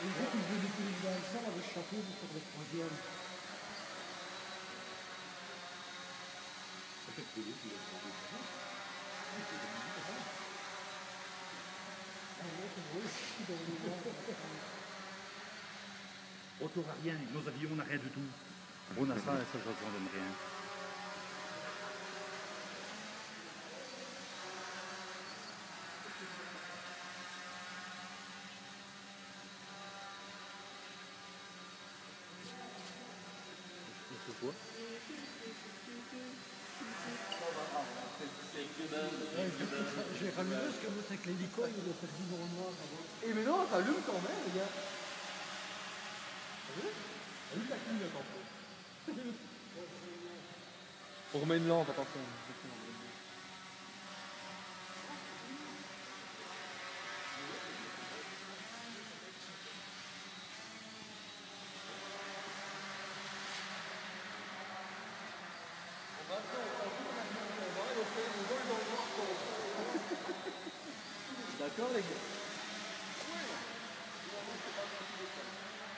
Et il faut qu'il veut découvrir dans le sol avec le chapeau pour faire le troisième. Peut-être que l'autre, il a changé de nom. Oui, c'est comme ça. L'autre, il voit aussi dans le noir. Oh, t'auras rien, nos avions, on n'a rien du tout. On a ça, ça donne rien. C'est quoi? J'ai ramené ce que l'autre avec l'hélico, il est perdu dans le noir avant. Et mais non, t'allumes quand même, les gars. T'as vu? Allume la clignote en fait. On remet une lampe, attention. D'accord les gars.